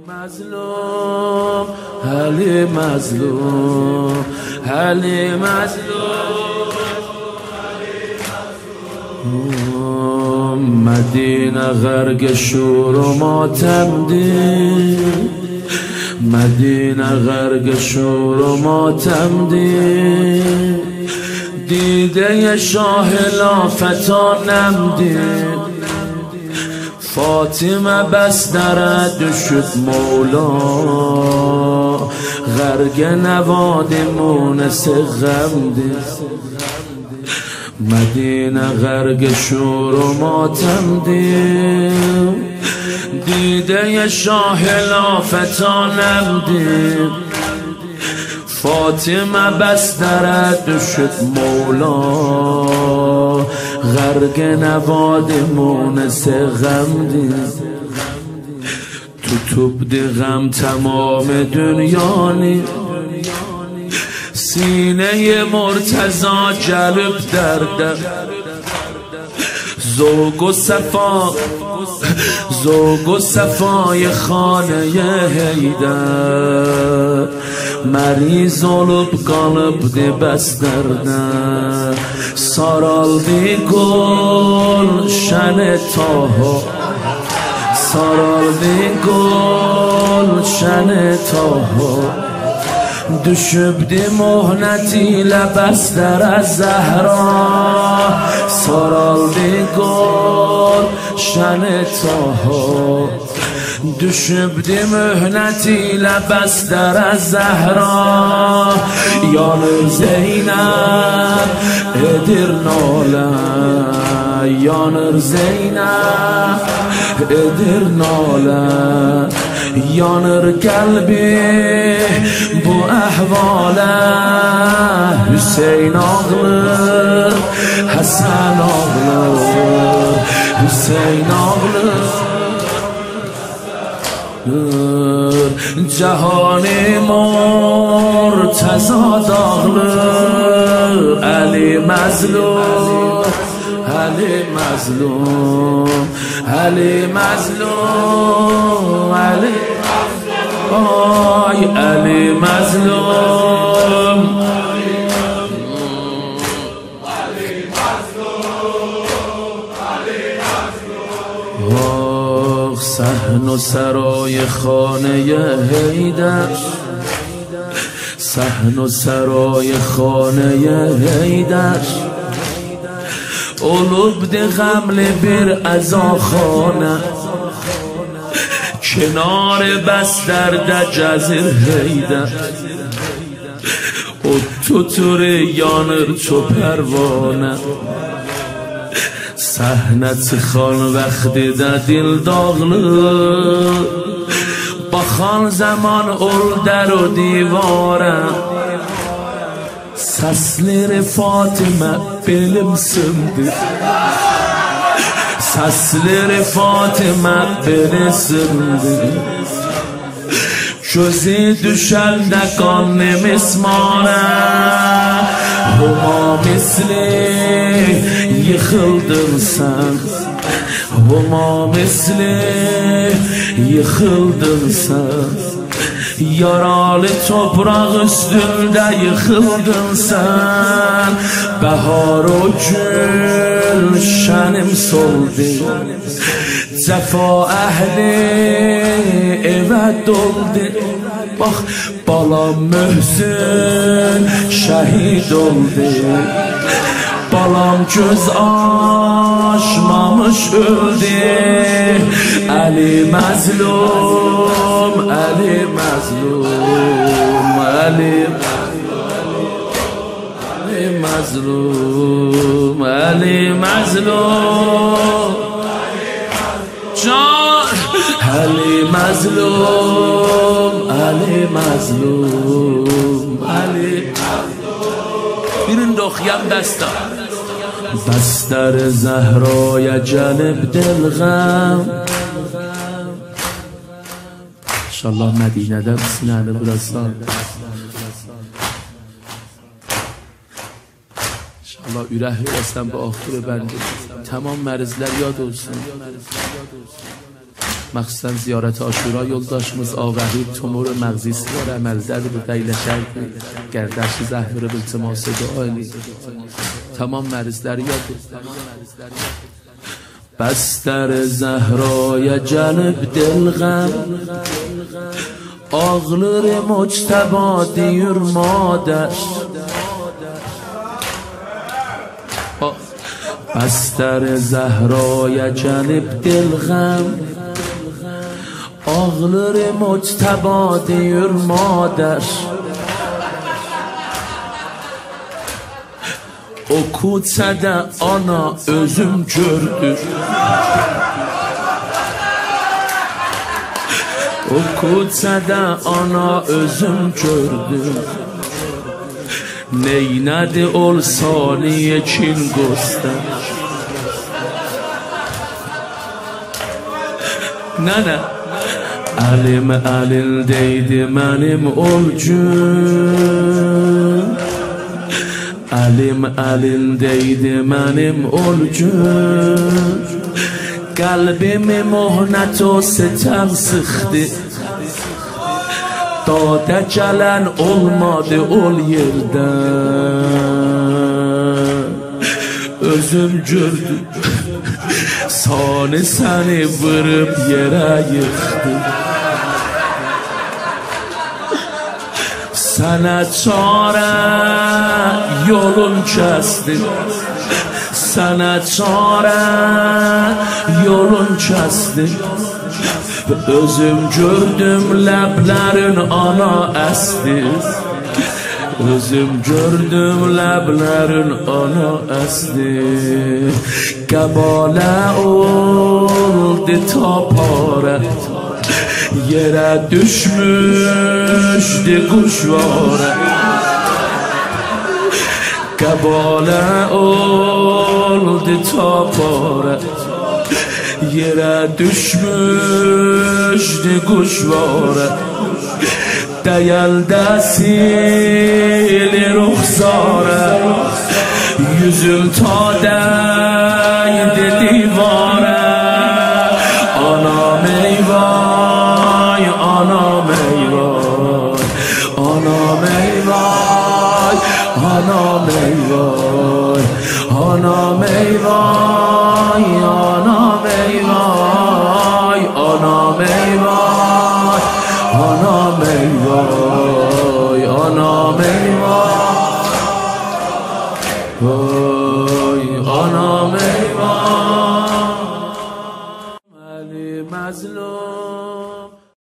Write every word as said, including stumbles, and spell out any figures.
مظلوم علی مظلوم علی مظلوم مدینه غرق شور و ماتم دی مدینه غرق شور و ماتم دی دیده شاه لافتانم دید فاطمه بس درد شد مولا غرق نواد مونس غم دید مدینه غرق شور و ماتم دید دیده شاه لافتانم دید فاطمه بس درد شد مولا غرق نواد مونس غم دید تو توب دی غم تمام دنیا نی سینه مرتضا جلب درده ذوق و صفا ذوق و صفای خانه حیدر مریض olup kalıbdı bəs dərdən saraldı gülşəni taha saraldı gülşəni taha düşübdi muhnət ilə bəstərə zəhra saraldı gülşəni taha düşübdi mühnət ilə bəstərə zəhra yanır Zeynəb edir nalə yanır Zeynəb edir nalə yanır qəlbi bu əhvalə Hüseyn ağlır Həsən ağlır Hüseyn ağlır جهانی مرتضا داغلر علی مظلوم علی مظلوم علی مظلوم علی آی علی مظلوم صحن و سرای خانه حیدر صحن و سرای خانه حیدر olubdi غمل bir ازاخانه کنار بسترده جزیر حیدر o tutuری yanır ço پروانه صحنت خان وقتی ده دل داغلر بخان زمان اول در و دیوارم سسلر فاطمه بلم سمدی سسلر فاطمه بلم سمدی جزی düşəldəkən mismarə Huma misli yıxıldın sən Huma misli yıxıldın sən Yaralı topraq üstündə yıxıldın sən Bəhar o gül şənim soldu Cəfa əhli evə doldu Bax balam Möhsün şəhid oldu Balam göz açmamış öldü Əli məzlum, Əli məzlum Əli məzlum, Əli məzlum Can Əli məzlum, Əli məzlum Əli Birini də oxuyan bəstər بستر زهرای جلب دلغم انشالله مدینه ده سینه برستان انشالله ürək verəsən bu axırı bəndə tamam mərizlər yad olsun مخصوصا زیارت عاشورا yoldaşımız آوحید تومور مغزیسی داره عملدر به قیل شرق گردش زهور به التماس دعایی تمام مریض یاد بستر زهرای جلب دلغم ağlar moctaba diyor mader بستر زهرای جلب دلغم ağlar moctaba diyor mader o kutsada ana özüm gördüm o kutsada ana özüm gördüm neynədi ol saniye çin göster nənə əlim əlindeydi mənim ol gün əlim əlindeydi mənim ol gün qəlbimi möhnət o sitem sıxdı dada gələn olmadı ol yerdən özüm gördüm sani səni vırıb yerə yıxdı sənə çarə yolun kəsdi sənə çarə yolun kəsdi özüm gördüm ləblərin ana əsdi özüm gördüm ləblərin ana əsdi qəbalə oldu tapara yerə düşmüşdü quşvara qəbalə oldu tapara yerə düşmüşdü quşvara dəyəldə silir ruxsara yüzüm ta dəydi divara anam eyvay anam eyvay anam eyvay anam eyvay anam eyvay anam eyvay anam eyvay anam eyvay